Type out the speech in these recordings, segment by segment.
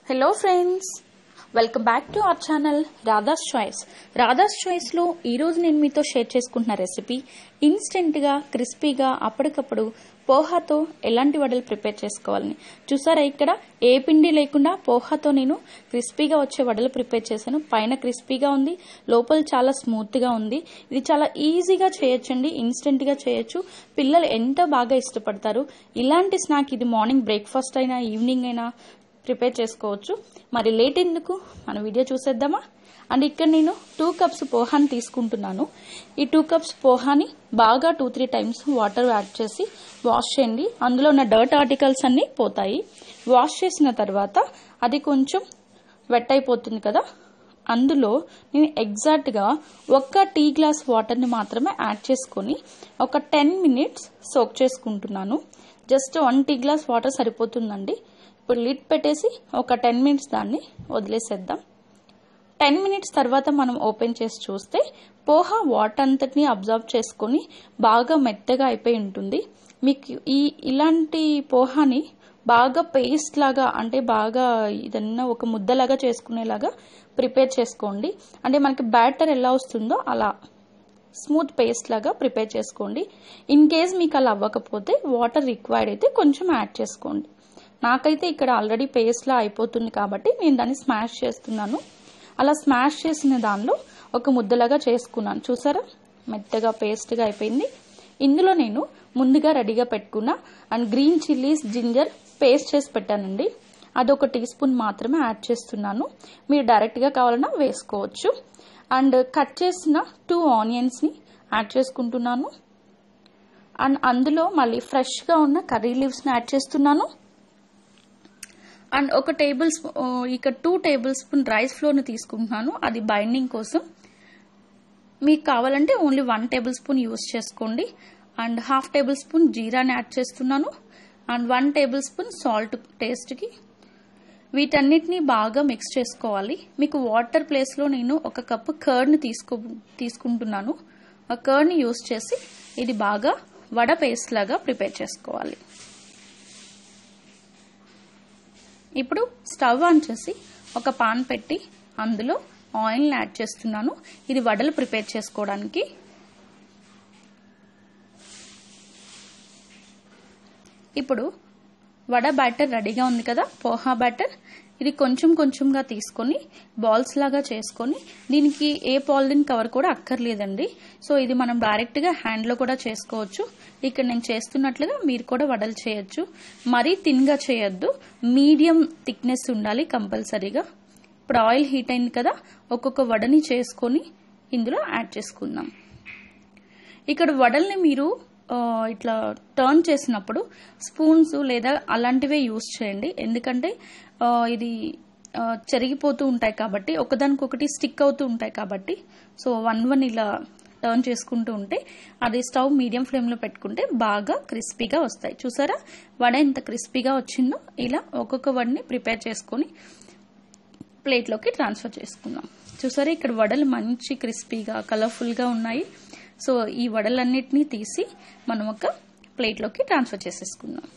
Hello friends, welcome back to our channel Radha's choice. Radha's చాయిస్లో ఈరోజు నేను మీతో షేర్ చేసుకుంటున్న రెసిపీ ఇన్స్టెంట్గా క్రిస్పీగా అప్పటికప్పుడు పోహాతో ఎలాంటి వడలు ప్రిపేర్ చేసుకోవాలని చూసారా. ఇక్కడ ఏ పిండి లేకుండా పోహాతో నేను క్రిస్పీగా వచ్చే వడలు ప్రిపేర్ చేశాను. పైన క్రిస్పీగా ఉంది, లోపల చాలా స్మూత్గా ఉంది. ఇది చాలా ఈజీగా చేయొచ్చండి, ఇన్స్టెంట్గా చేయొచ్చు. పిల్లలు ఎంత బాగా ఇష్టపడతారు. ఇలాంటి స్నాక్ ఇది మార్నింగ్ బ్రేక్ఫాస్ట్ అయినా ఈవినింగ్ అయినా ప్రిపేర్ చేసుకోవచ్చు. మరి లేట్ ఎందుకు, మన వీడియో చూసేద్దామా. అండ్ ఇక్కడ నేను 2 కప్స్ పోహాని తీసుకుంటున్నాను. ఈ 2 కప్స్ పోహాని బాగా 2-3 టైమ్స్ వాటర్ యాడ్ చేసి వాష్ చేయండి. అందులో ఉన్న డర్ట్ ఆర్టికల్స్ అన్నీ పోతాయి. వాష్ చేసిన తర్వాత అది కొంచెం వెట్ అయిపోతుంది కదా, అందులో నేను ఎగ్జాక్ట్గా 1 టీ గ్లాస్ వాటర్ని మాత్రమే యాడ్ చేసుకొని ఒక 10 మినిట్స్ సోక్ చేసుకుంటున్నాను. జస్ట్ 1 టీ గ్లాస్ వాటర్ సరిపోతుందండి. ఇప్పుడు లిడ్ పెట్టేసి ఒక 10 మినిట్స్ దాన్ని వదిలేసేద్దాం. 10 మినిట్స్ తర్వాత మనం ఓపెన్ చేసి చూస్తే పోహా వాటర్ అంతటిని అబ్జర్వ్ చేసుకొని బాగా మెత్తగా అయిపోయి ఉంటుంది. మీకు ఇలాంటి పోహాని బాగా పేస్ట్ లాగా, అంటే బాగా ఇదన్నా ఒక ముద్దలాగా చేసుకునేలాగా ప్రిపేర్ చేసుకోండి. అంటే మనకి బ్యాటర్ ఎలా వస్తుందో అలా స్మూత్ పేస్ట్ లాగా ప్రిపేర్ చేసుకోండి. ఇన్ కేస్ మీకు అలా అవ్వకపోతే వాటర్ రిక్వైర్డ్ అయితే కొంచెం యాడ్ చేసుకోండి. నాకైతే ఇక్కడ ఆల్రెడీ పేస్ట్లా అయిపోతుంది కాబట్టి నేను దాన్ని స్మాష్ చేస్తున్నాను. అలా స్మాష్ చేసిన దానిలో ఒక ముద్దలాగా చేసుకున్నాను. చూసారా, మెత్తగా పేస్ట్గా అయిపోయింది. ఇందులో నేను ముందుగా రెడీగా పెట్టుకున్న and green chillies ginger paste చేసి పెట్టానండి. అదొక టీ స్పూన్ మాత్రమే యాడ్ చేస్తున్నాను. మీరు డైరెక్ట్గా కావాలన్నా వేసుకోవచ్చు. అండ్ కట్ చేసిన 2 ఆనియన్స్ని యాడ్ చేసుకుంటున్నాను. అండ్ అందులో మళ్ళీ ఫ్రెష్గా ఉన్న కర్రీ లీవ్స్ని యాడ్ చేస్తున్నాను. అండ్ ఒక టేబుల్ స్పూన్, ఇక 2 టేబుల్ స్పూన్ రైస్ ఫ్లోర్ని తీసుకుంటున్నాను. అది బైండింగ్ కోసం. మీకు కావాలంటే ఓన్లీ 1 టేబుల్ స్పూన్ యూస్ చేసుకోండి. అండ్ 1/2 టేబుల్ స్పూన్ జీరాని యాడ్ చేస్తున్నాను. అండ్ 1 టేబుల్ స్పూన్ సాల్ట్ టేస్ట్కి. వీటన్నిటిని బాగా మిక్స్ చేసుకోవాలి. మీకు వాటర్ ప్లేస్లో నేను 1 కప్పు కర్డ్ని తీసుకుంటున్నాను. ఆ కర్డ్ని యూస్ చేసి ఇది బాగా వడ పేస్ట్ లాగా ప్రిపేర్ చేసుకోవాలి. ఇప్పుడు స్టవ్ ఆన్ చేసి ఒక పాన్ పెట్టి అందులో ఆయిల్ని యాడ్ చేస్తున్నాను. ఇది వడలు ప్రిపేర్ చేసుకోవడానికి. ఇప్పుడు వడ బ్యాటర్ రెడీగా ఉంది కదా, పోహా బ్యాటర్. ఇది కొంచెం కొంచెంగా తీసుకొని బాల్స్ లాగా చేసుకొని, దీనికి ఏ పాలిథిన్ కవర్ కూడా అక్కర్లేదండి. సో ఇది మనం డైరెక్ట్గా హ్యాండ్లో కూడా చేసుకోవచ్చు. ఇక్కడ నేను చేస్తున్నట్లుగా మీరు కూడా వడలు చేయొచ్చు. మరీ థిన్గా చేయొద్దు, మీడియం థిక్నెస్ ఉండాలి కంపల్సరీగా. ఇప్పుడు ఆయిల్ హీట్ అయింది కదా, ఒక్కొక్క వడని చేసుకొని ఇందులో యాడ్ చేసుకుందాం. ఇక్కడ వడల్ని మీరు ఇట్లా టర్న్ చేసినప్పుడు స్పూన్స్ లేదా అలాంటివే యూస్ చేయండి. ఎందుకంటే ఇది చెరిగిపోతూ ఉంటాయి కాబట్టి, ఒకదానికొకటి స్టిక్ అవుతూ ఉంటాయి కాబట్టి. సో 1 ఇలా టర్న్ చేసుకుంటూ ఉంటే అది స్టవ్ మీడియం ఫ్లేమ్లో పెట్టుకుంటే బాగా క్రిస్పీగా వస్తాయి. చూసారా వడ ఎంత క్రిస్పీగా వచ్చిందో. ఇలా ఒక్కొక్క వడని ప్రిపేర్ చేసుకొని ప్లేట్లోకి ట్రాన్స్ఫర్ చేసుకుందాం. చూసారా, ఇక్కడ వడలు మంచి క్రిస్పీగా కలర్ఫుల్గా ఉన్నాయి. సో ఈ వడలన్నిటినీ తీసి మనం ఒక ప్లేట్లోకి ట్రాన్స్ఫర్ చేసేసుకుందాం.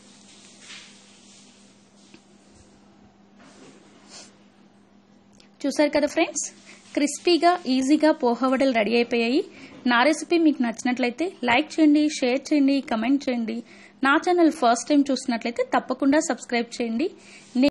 చూసారు కదా ఫ్రెండ్స్, క్రిస్పీగా ఈజీగా పోహా వడలు రెడీ అయిపోయాయి. నా రెసిపీ మీకు నచ్చినట్లయితే లైక్ చేయండి, షేర్ చేయండి, కమెంట్ చేయండి. నా ఛానల్ ఫస్ట్ టైం చూసినట్లయితే తప్పకుండా సబ్స్క్రైబ్ చేయండి.